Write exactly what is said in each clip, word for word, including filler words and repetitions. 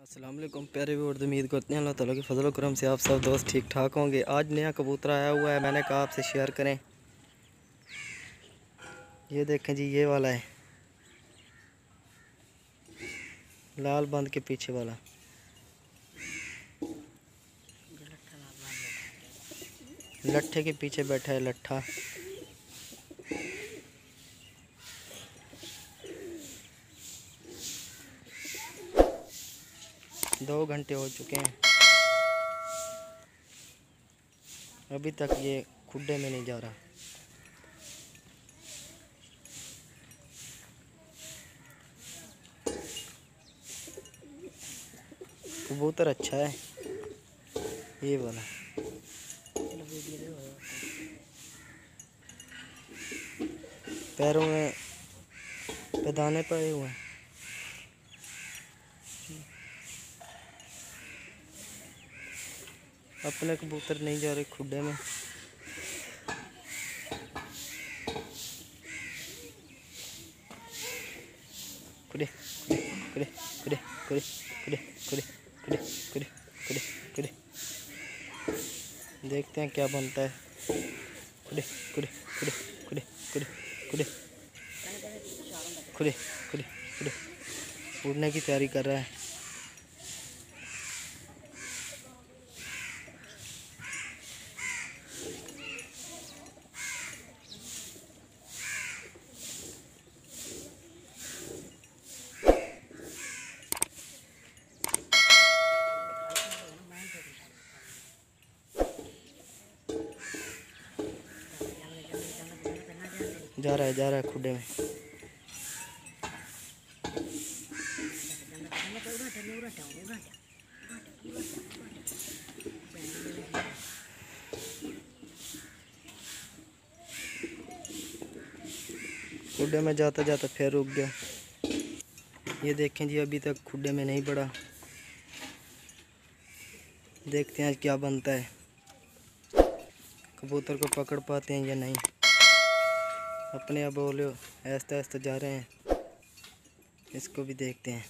अस्सलाम वालेकुम प्यारे व्यूअर्स, उम्मीद करते हैं अल्लाह ताला के फजल करम से आप सब दोस्त ठीक ठाक होंगे। आज नया कबूतर आया हुआ है, मैंने कहा आपसे शेयर करें। ये देखें जी, ये वाला है लाल बंद के पीछे वाला। लट्ठे के पीछे बैठा है लट्ठा। दो घंटे हो चुके हैं, अभी तक ये खुड्डे में नहीं जा रहा। कबूतर अच्छा है ये वाला। पैरों में पैदाने पड़े हुए हैं। अपने कबूतर नहीं जा रहे खुड्डे में। कुड़े कुड़े कुड़े कुड़े कुड़े कुड़े कुड़े कुड़े कुड़े कुड़े देखते हैं क्या बनता है। कुड़े कुड़े कुड़े कुड़े कुड़े कुड़े कुड़े कुड़े कुड़े उड़ने की तैयारी कर रहा है। जा रहा है जा रहा है खुड्डे में। खुड्डे में जाता जाता फिर रुक गया। ये देखें जी, अभी तक खुड्डे में नहीं पड़ा। देखते हैं आज क्या बनता है, कबूतर को पकड़ पाते हैं या नहीं। अपने अब बोलो ऐसा ऐसा जा रहे हैं, इसको भी देखते हैं।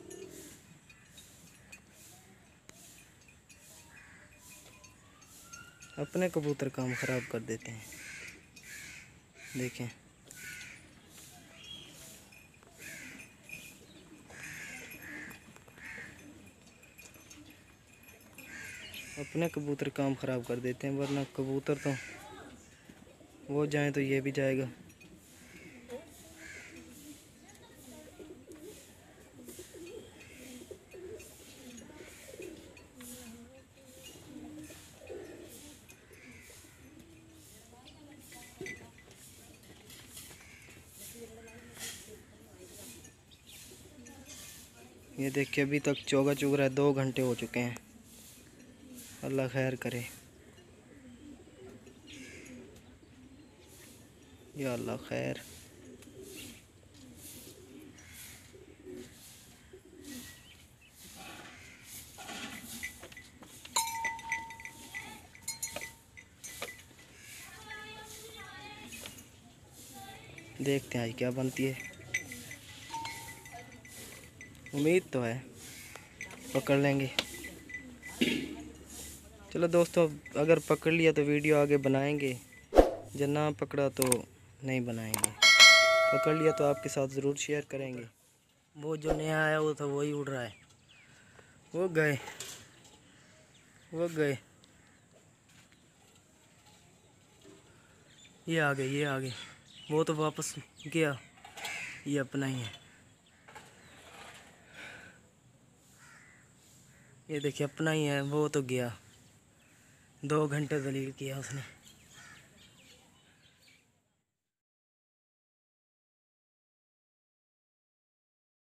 अपने कबूतर काम ख़राब कर देते हैं। देखें अपने कबूतर काम ख़राब कर देते हैं, वरना कबूतर तो वो जाए तो ये भी जाएगा। ये देखिए, अभी तक चौगा चुग रहा है। दो घंटे हो चुके हैं। अल्लाह खैर करे, या अल्लाह खैर। देखते हैं आज क्या बनती है। उम्मीद तो है पकड़ लेंगे। चलो दोस्तों, अगर पकड़ लिया तो वीडियो आगे बनाएंगे, जब ना पकड़ा तो नहीं बनाएंगे। पकड़ लिया तो आपके साथ ज़रूर शेयर करेंगे। वो जो नया आया वो था, वही उड़ रहा है। वो गए वो गए ये आ गए ये आ गए वो तो वापस गया। ये अपना ही है। ये देखिए, अपना ही है। वो तो गया, दो घंटे दलील किया उसने।